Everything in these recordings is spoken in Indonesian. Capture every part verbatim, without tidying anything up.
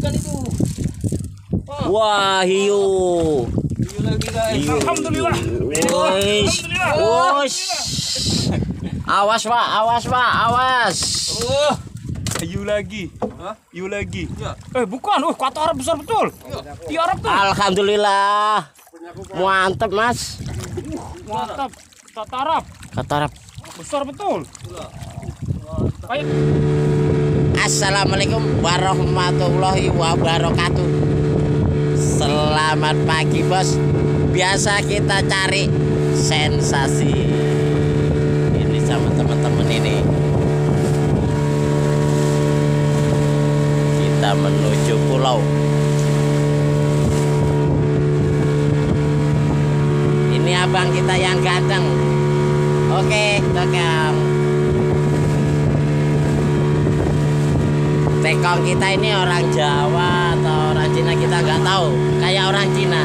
ikan itu. Oh. Wah, hiu. Hiu lagi guys. Hiu. Alhamdulillah. Wush. Wush. Awas, Pak. Awas, Pak. Awas. Oh, hiu lagi. Hah? Hiu lagi. Ya. Eh, bukan. Oh, kata Arab besar betul. Di Arab tuh. Alhamdulillah. Mantap, Mas. Mantap. Kata Arab. Kata Arab. Besar betul. Baik. Assalamualaikum warahmatullahi wabarakatuh. Selamat pagi, Bos. Biasa kita cari sensasi. Ini sama teman-teman ini. Kita menuju pulau. Ini abang kita yang ganteng. Oke, Tekong. Tekong kita ini orang Jawa atau orang Cina kita nggak tahu. Kayak orang Cina.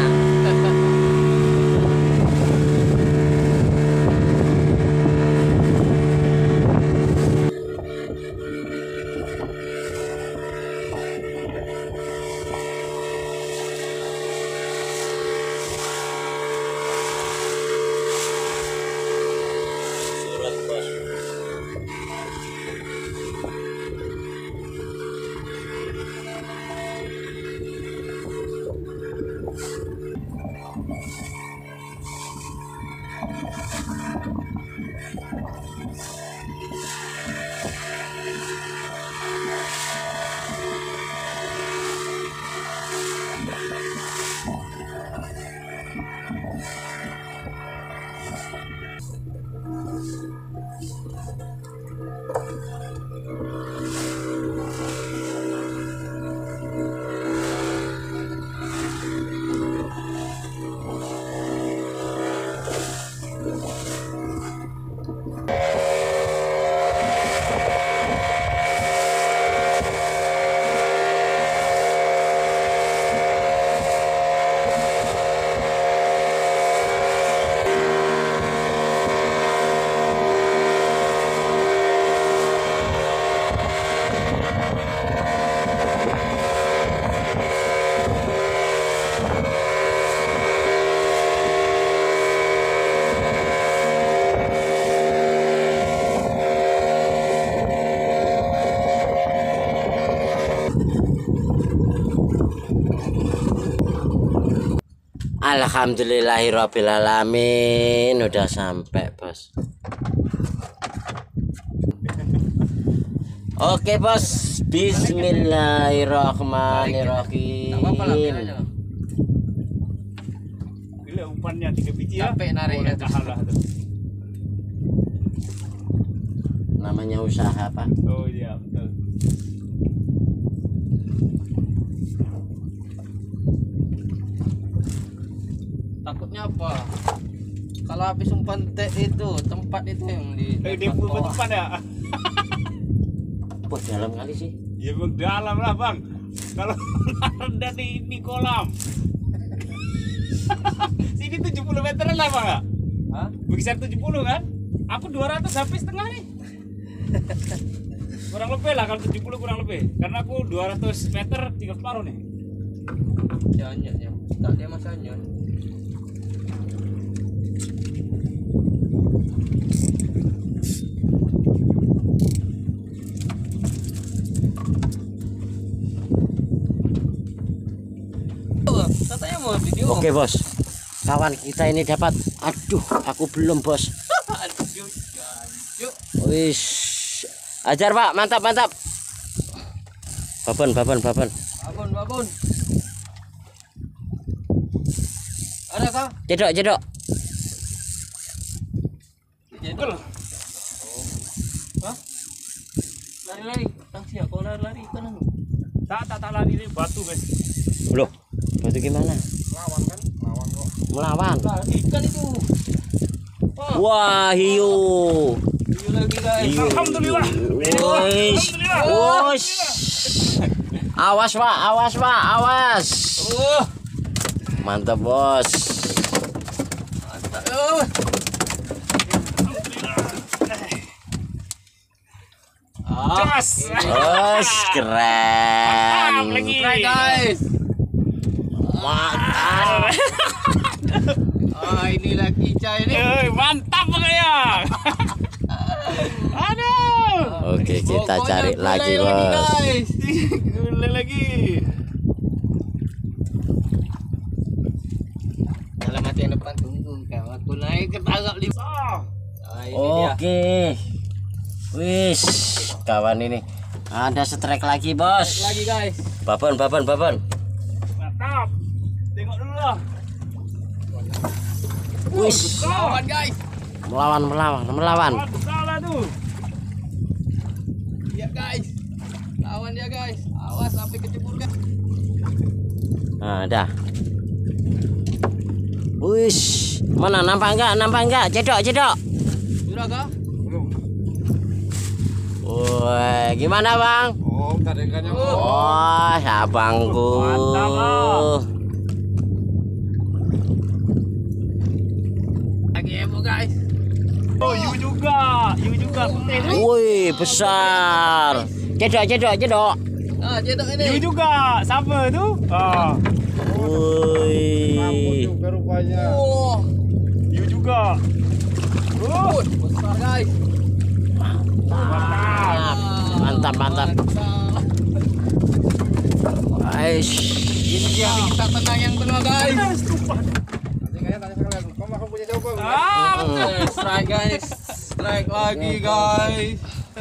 Alhamdulillahirrabbilalamin. Udah sampai, Bos. Oke, Bos. Bismillahirrahmanirrahim. Bila umpannya tiga biji ya. Capek nariknya tuh. Kalah tuh. Namanya usaha, Pak. Oh iya, betul. Takutnya apa? Kalau habis umpan teh itu tempat itu yang di Eh, dia pun umpan ya. Wah, dalam kali sih. Ya bang, dalam lah bang. Kalau rendah di, di kolam. Sini tujuh puluh meteran lah bang. Hah? Berkisar tujuh puluh kan? Aku dua ratus sampai setengah nih. Kurang lebih lah kalau tujuh puluh kurang lebih. Karena aku dua ratus meter tiga separuh nih. Jangan ya. Tak dia masanya. Katanya mau video. Oke, Bos. Kawan kita ini dapat. Aduh, aku belum, Bos. Aduh, yuk. Wis. Ajar, Pak. Mantap, mantap. Babon, babon, babon. Babon, babon. Ada kah? Jedok, jedok. Betul. Hah? Lari-lari. Tangsi ya, kalau lari-lari ikan anu. Tak, tak, tak lari deh, batu guys. Loh, batu gimana? Lawan kan? Lawan kok. Melawan. Nah, ikan itu. Oh, Wah, hiu. hiu lagi guys. Hiu. Alhamdulillah. Wush. Wush. Awas, Pak. Awas, Pak. Awas. Oh, Mantap, Bos. mantap. Oh. Jos. Bos, keren. Mantap lagi. Try guys. Mantap. Ah, inilah Kica ini. Eh, mantap pokoknya. Aduh. Oke, kita Pokoknya cari gulai lagi, Bos. guys. Gulai lagi. Alamat yang depan tunggu kau. Aku naik ke tangkap lima. Ah. Ah, ini dia. Oke. Wis, kawan ini. Ada strike lagi, Bos. Lagi guys. Babon, babon, babon. Mantap. Tengok dulu lah. Wis, Lawan guys. melawan, melawan, melawan. Wah, besar lah tuh. Iya guys. Lawan dia guys. Awas sampai kecebur guys. Nah, dah. Wis, mana nampak enggak? Nampak enggak? Cedok, cedok. Sudah kah? Belum. Woi, gimana, Bang? Oh, tadi kan yang Oh, abangku. Mantap, Bang. Lagi emo guys. Oh, you juga. You juga. Betul. Wih, besar. Cedok, cedok, cedok. Ah, cedok You ini. juga. Sama tuh. Ah. Wih. rupanya. Oh, You juga. Oh, uh, besar guys. mantap. Mantap, mantap. Aish. Ini dia yang kita tenang yang benar guys. Ah, Eh, strike guys. Strike lagi guys.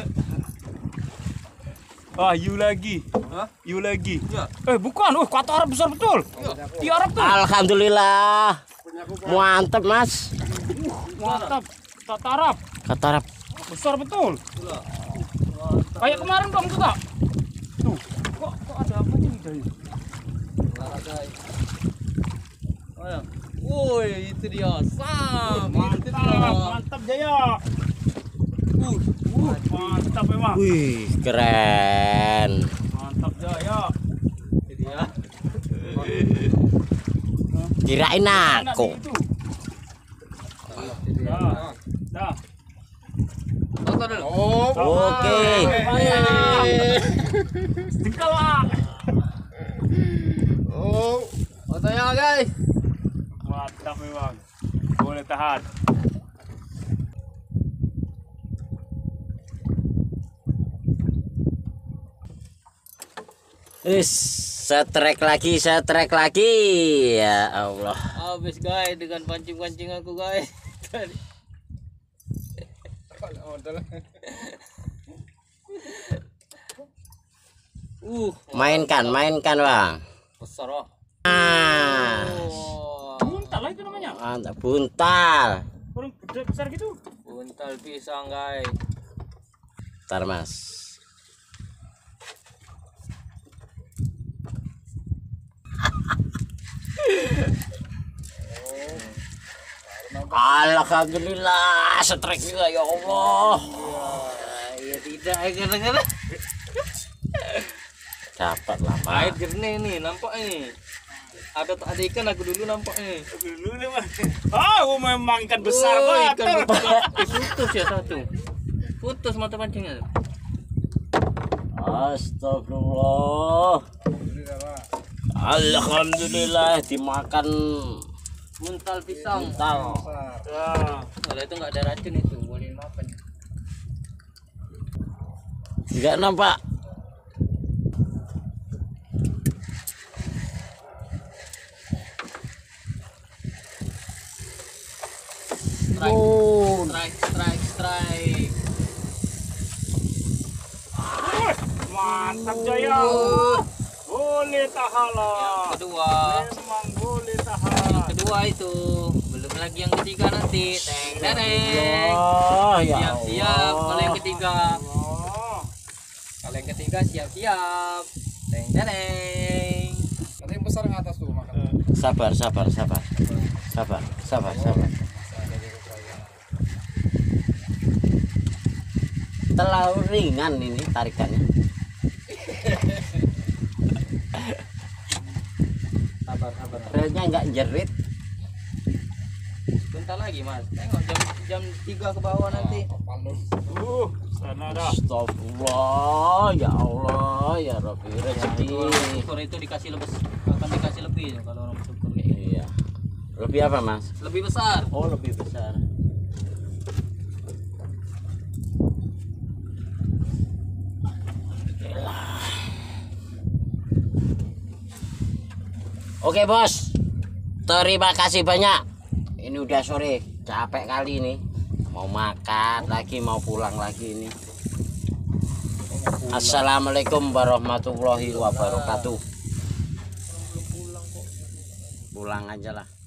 ah, you lagi. Hah? You lagi. Ya. Eh, bukan. Oh, kata Arab besar betul. Di Arab tuh. Alhamdulillah. Mantap, Mas. Mantap. Kata Arab. Kata Arab. Besar betul. Kayak kemarin dong tuh, Kak. Tuh. Kok kok ada apa nih dari? Lara guys. Oh ya. Woi, itu dia. Sam, itu Mantap, dia. mantap Jaya. Uh, Uh, mantap memang. Wih, keren. Mantap Jaya. itu dia. Kirain Enak aku. itu. Itu dia. Dah. Dah. Tonton dulu. Oke. Tinggal lah. Oh, fotonya guys. Mantap memang. Boleh tahan. Wis, setrek lagi, setrek lagi. Ya Allah. Habis guys dengan pancing-pancing aku guys. Tadi. Uh, Mainkan, mainkan, Bang. besar oh. Ah, Oh, Buntal lah itu namanya. mantap, buntal. Orang gede besar gitu. buntal pisang guys. Ntar, Mas. Alhamdulillah, setrek juga ya Allah. Ya tidak, kadang-kadang Dapat lah, air Pak. jernih nih, nampak nih. Ada tak ada ikan aku dulu nampak nih. Dulu nih, Mas. Oh, memang ikan besar Oh, banget. ikan besar. Eh, putus ya satu. Putus mata pancingnya. Astagfirullah. Alhamdulillah dimakan Buntal pisang. buntal. Ya. Kalau itu nggak ada racun itu, boleh makan. Enggak nampak. Strike, Oh, strike, strike, strike. Wih, mantap Jaya. Boleh tahan lah. Kedua, Memang boleh tahan. kedua itu belum lagi yang ketiga nanti. Teng, teng. oh ya Siap-siap. Kalau yang ketiga, Oh. kalau yang ketiga siap-siap. Teng, teng. Ada yang besar yang atas tuh makan. Sabar, sabar, sabar. Sabar, sabar, sabar. Terlalu ringan ini tarikannya. Sabar, sabar. Relnya nggak jerit. Bentar lagi mas. Tengok jam jam tiga ke bawah nanti. Uh, Sana dah. Astagfirullah, ya Allah, ya Rabbi rezeki. Syukur itu dikasih lebih, akan dikasih lebih kalau orang bersyukur kayak gitu. Iya. Lebih apa, Mas? Lebih besar. Oh, lebih besar. Oke, Bos. Terima kasih banyak. Ini udah sore, capek kali ini. Mau makan lagi, mau pulang lagi ini. Assalamualaikum warahmatullahi wabarakatuh. Pulang aja lah.